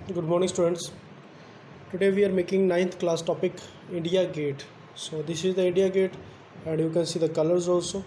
Good morning, students. Today we are making ninth class topic India Gate. So this is the India Gate, and you can see the colors also.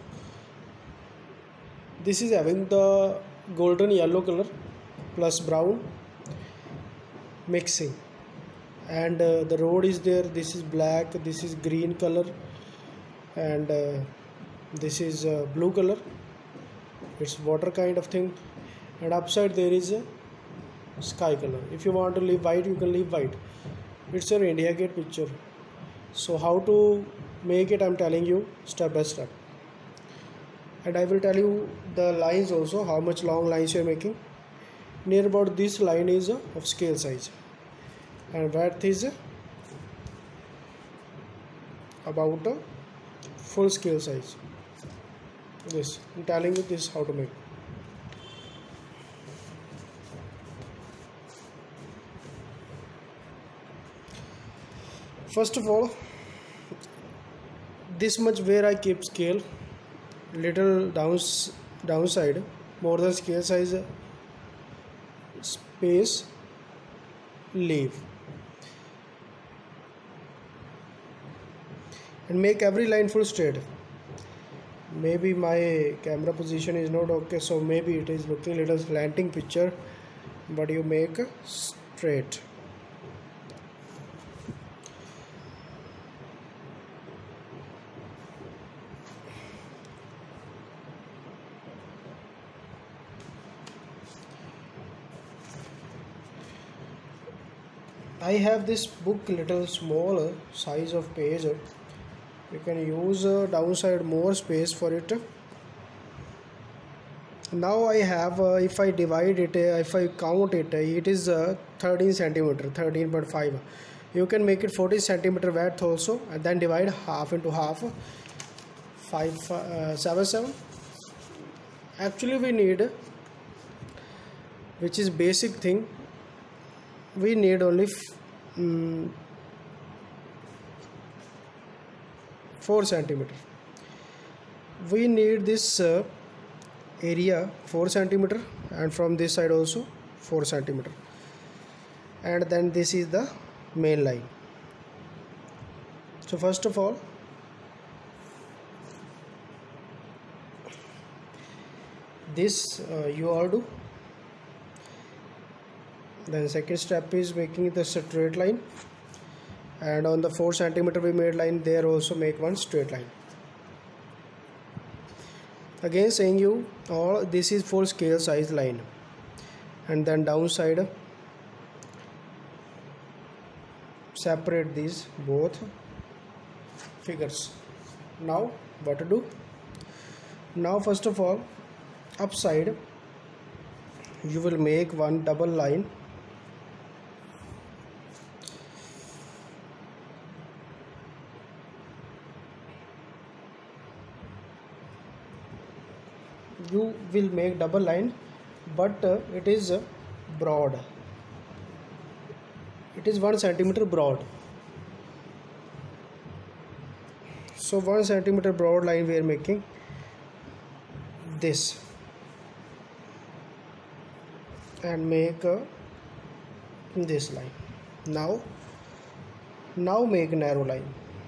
This is having the golden yellow color plus brown mixing, and the road is there. This is black, this is green color, and this is blue color. It's water kind of thing, and upside there is a sky color. If you want to leave white, you can leave white. It's your India Gate picture. So how to make it, I'm telling you step by step, and I will tell you the lines also, how much long lines you are making. Near about this line is of scale size, and width is about a full scale size. This I'm telling you this how to make. First of all, this much where I keep scale, little downside, more than scale size space leave, and make every line full straight. Maybe my camera position is not okay, so maybe it is looking little slanting picture, but you make straight. I have this book little smaller size of page. You can use downside more space for it. Now I have if I divide it, if I count it, it is 13 centimeter, 13.5. You can make it 40 centimeter width also, and then divide half into half, 7. Actually we need, which is basic thing, we need only 4 centimeter. We need this area 4 centimeter, and from this side also 4 centimeter, and then this is the main line. So first of all, this you all do. Then second step is making the straight line, and on the 4 centimeter we made line, there also make one straight line. Again saying you all, this is full scale size line, and then downside separate these both figures. Now what to do? Now first of all, upside you will make one double line. You will make double line, but it is broad. It is 1 centimeter broad. So 1 centimeter broad line we are making this, and make this line. Now make narrow line.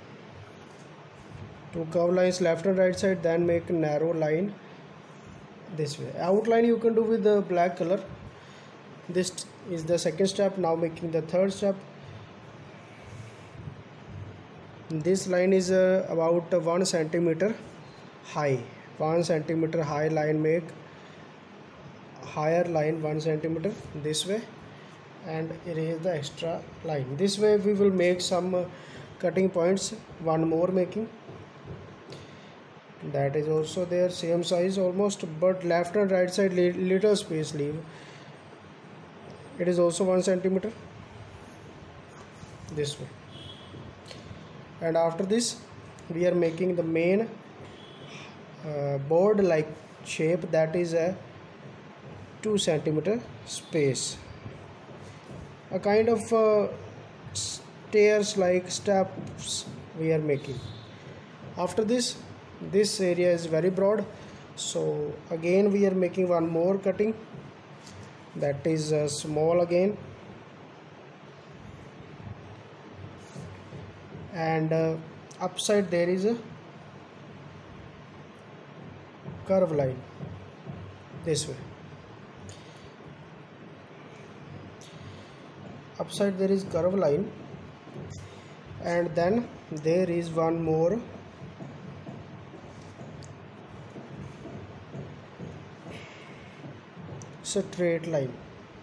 Two curved lines left and right side, then make narrow line this way. Outline you can do with the black color. This is the second step. Now making the third step. This line is about 1 centimeter high. 1 centimeter high line, make higher line 1 centimeter this way, and erase the extra line. This way we will make some cutting points. One more making, that is also there, same size almost, but left and right side little space leave. It is also 1 centimeter this way, and after this we are making the main board like shape, that is a 2 centimeter space, a kind of stairs like steps we are making. After this area is very broad, So again we are making one more cutting, that is small again, and upside there is a curve line this way. Upside there is curve line, and then there is one more straight line.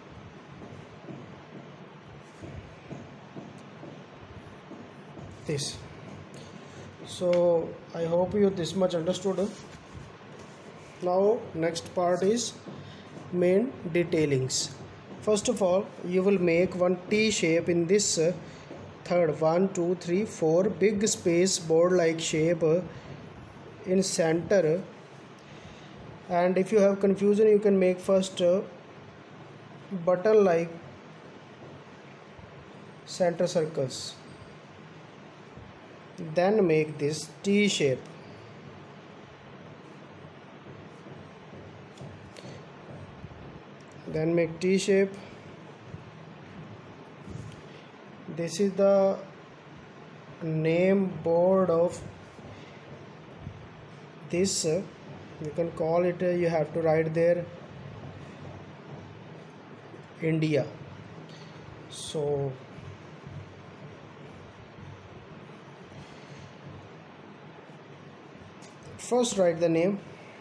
This. So I hope you this much understood. Now next part is main detailings. First of all, you will make one T shape in this third 1 2 3 4 big space board like shape in center. And if you have confusion, you can make first button like center circles, then make this T shape. Then make T shape. This is the name board of this. You can call it, you have to write there India. So first write the name,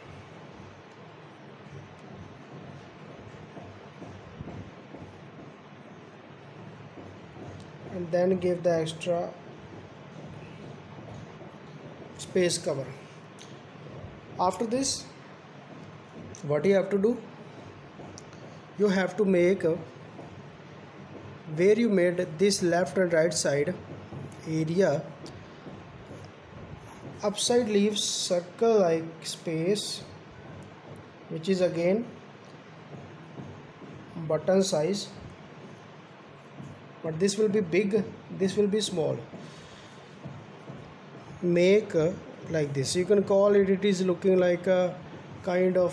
and then give the extra space cover. After this, what you have to do, you have to make where you made this left and right side area, upside leaves circle like space, which is again button size, but this will be big, this will be small. Make like this. You can call it, it is looking like a kind of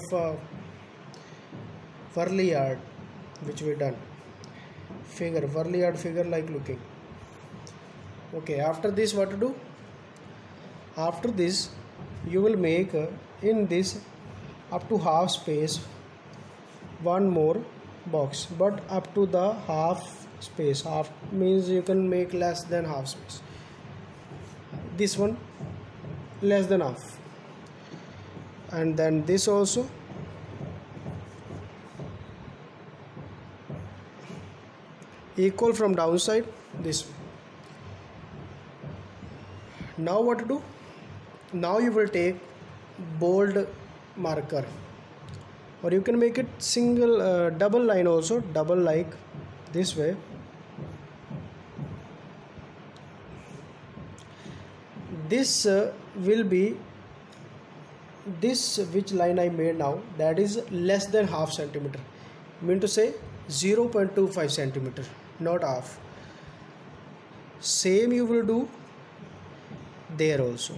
whirly yard which we done figure, whirly yard figure like looking. Okay, after this what to do? After this you will make in this up to half space one more box, but up to the half space. Half means you can make less than half space. This one less than half, and then this also. Equal from downside this way. Now what to do? Now you will take bold marker, or you can make it single double line also, double like this way. This will be this which line I made now, that is less than half centimeter, mean to say 0.25 centimeter, not half. Same you will do there also.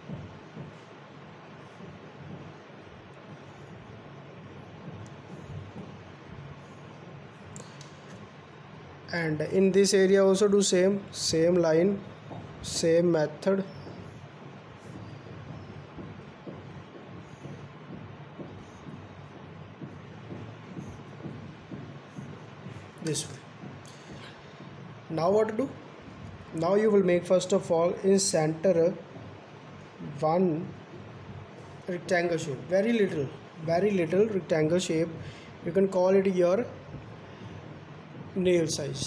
And in this area also do same line, same method. This way. Now what to do? Now you will make first of all in center one rectangle shape, very little rectangle shape. You can call it your nail size.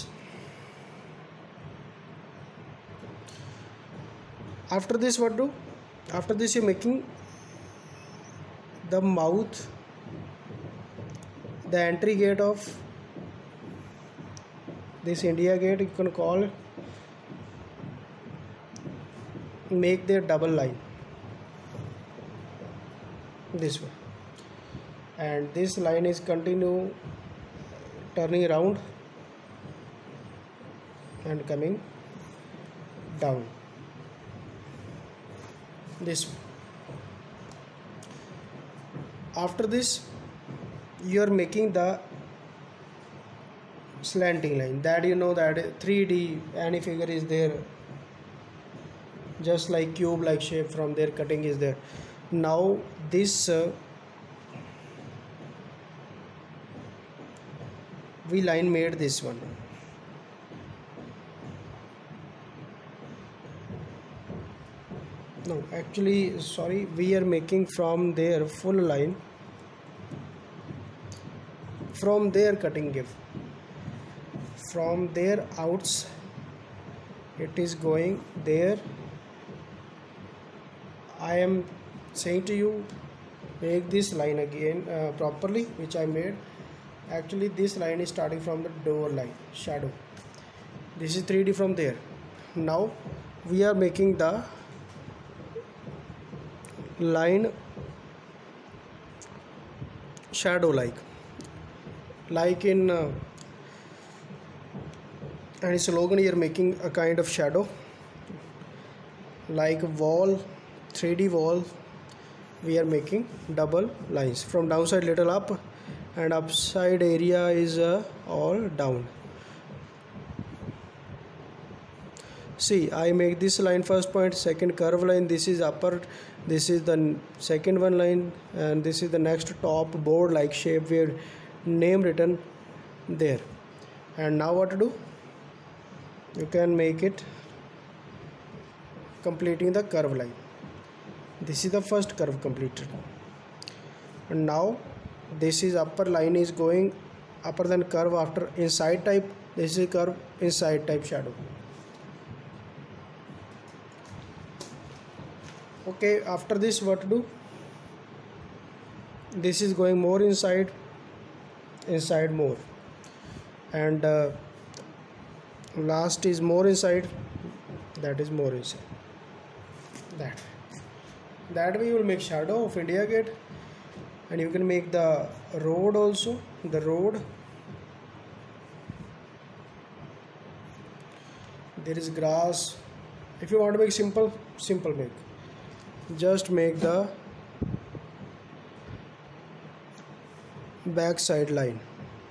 After this what do? After this you making the mouth, the entry gate of this India gate, you can call it, make their double line this way, and this line is continue turning around and coming down this way. After this you are making the slanting line, that you know that 3D any figure is there, just like cube like shape. From there cutting is there. Now this we line made this one. No, actually sorry, we are making from there full line, from there cutting give, from there outs it is going there. I am saying to you, make this line again properly, which I made. Actually this line is starting from the door line shadow. This is 3D from there. Now we are making the line shadow like in any slogan, you're making a kind of shadow like wall, 3D wall. We are making double lines from downside little up, and upside area is all down. See, I make this line first point, second curve line, this is upper, this is the second one line, and this is the next top board like shape where name written there. And now what to do? You can make it completing the curve line. This is the first curve completed, and now this is upper line is going upper than curve after inside type. This is curve inside type shadow. Okay, after this what to do? This is going more inside more, and last is more inside, that is more inside. That way you will make shadow of India Gate, and you can make the road also. The road, there is grass. If you want to make simple make. Just make the back side line.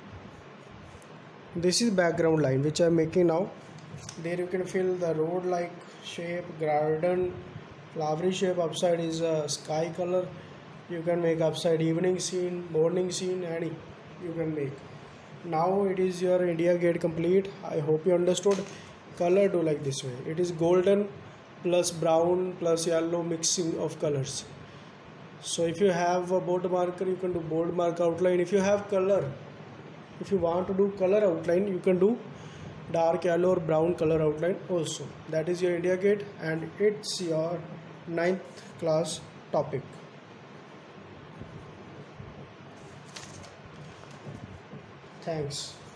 This is background line which I am making now. There you can fill the road like shape, garden, flowery shape. Upside is a sky color. You can make upside evening scene, morning scene, and you can make. Now it is your India Gate complete. I hope you understood. Color do like this way. It is golden plus brown plus yellow mixing of colors. So if you have a bold marker, you can do bold mark outline. If you have color, if you want to do color outline, you can do dark yellow or brown color outline also. That is your India Gate, and it's your 9th class topic. Thanks.